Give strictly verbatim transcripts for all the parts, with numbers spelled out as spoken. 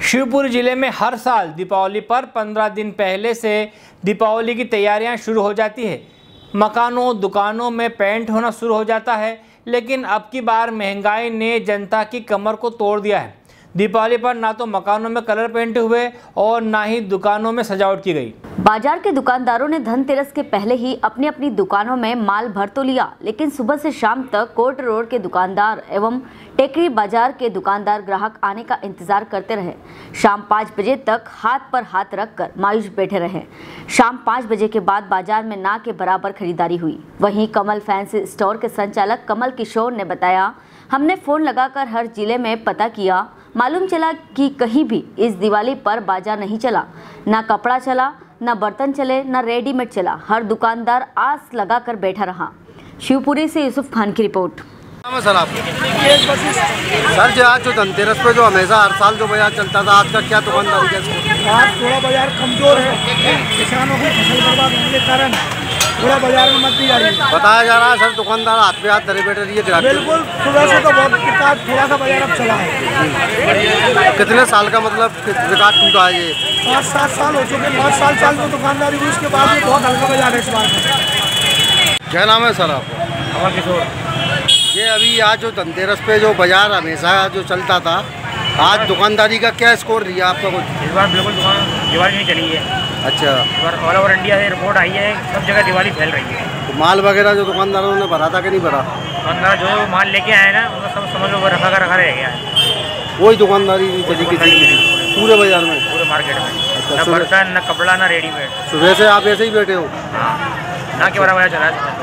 शिवपुरी जिले में हर साल दीपावली पर पंद्रह दिन पहले से दीपावली की तैयारियां शुरू हो जाती है। मकानों दुकानों में पेंट होना शुरू हो जाता है, लेकिन अब की बार महंगाई ने जनता की कमर को तोड़ दिया है। दीपावली पर ना तो मकानों में कलर पेंट हुए और ना ही दुकानों में सजावट की गई। बाजार के दुकानदारों ने धनतेरस के पहले ही अपनी अपनी दुकानों में माल भर तो लिया, लेकिन सुबह से शाम तक कोर्ट रोड के दुकानदार एवं टेकरी बाजार के दुकानदार ग्राहक आने का इंतजार करते रहे। शाम पाँच बजे तक हाथ पर हाथ रखकर मायूस बैठे रहे। शाम पाँच बजे के बाद बाजार में ना के बराबर खरीदारी हुई। वहीं कमल फैंसी स्टोर के संचालक कमल किशोर ने बताया, हमने फोन लगाकर हर जिले में पता किया, मालूम चला कि कहीं भी इस दिवाली पर बाजार नहीं चला, ना कपड़ा चला, ना बर्तन चले, ना रेडीमेड चला। हर दुकानदार आस लगाकर बैठा रहा। शिवपुरी से यूसुफ खान की रिपोर्ट। सर आप सर जो आज जो धनतेरस पे जो हमेशा हर साल जो बाजार चलता था, आज का क्या दुकानदारी कैसे? आज थोड़ा बाजार कमजोर है, किसानों की फसल बर्बाद होने के कारण थोड़ा बाजार में मत दी जा रही है। बताया जा रहा है सर दुकानदार हाथ पे हाथ धरे बैठे रही है। बिल्कुल, सुबह से तो बहुत रिकॉर्ड थोड़ा सा बाजार अब चला है। कितने साल का मतलब रिकॉर्ड टूटा है ये? पाँच सात साल हो चुके। पाँच साल साल में दुकानदारी हुई, उसके बाद भी बहुत हल्का बाजार है इस बार। क्या नाम है सर आपका? कमल किशोर। ये अभी आज जो धनतेरस पे जो बाजार हमेशा जो चलता था, आज दुकानदारी का क्या स्कोर रही है आपका? कुछ इस बार बिल्कुल दुकान दिवाली नहीं चली है। अच्छा, इस बार ऑल ओवर इंडिया से रिपोर्ट आई है, सब जगह दिवाली फैल रही है। तो माल वगैरह जो दुकानदारों ने भरा था कि नहीं भरा? दुकानदार जो जो माल लेके आए ना, उनका सब समझ लो रखा का रखा रह गया है। कोई दुकानदारी नहीं चली किसी की पूरे बाजार में, पूरे मार्केट में। अच्छा, न बर्तन, न कपड़ा, न रेडीमेड। सुबह से आप ऐसे ही बैठे हो? हाँ, ना के बराबर चला है।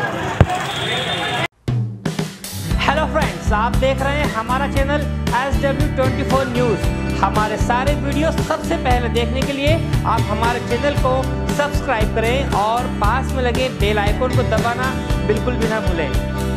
हेलो फ्रेंड्स, आप देख रहे हैं हमारा channel S W twenty four news. हमारे सारे वीडियो सबसे पहले देखने के लिए आप हमारे चैनल को सब्सक्राइब करें और पास में लगे बेल आइकन को दबाना बिल्कुल भी ना भूलें।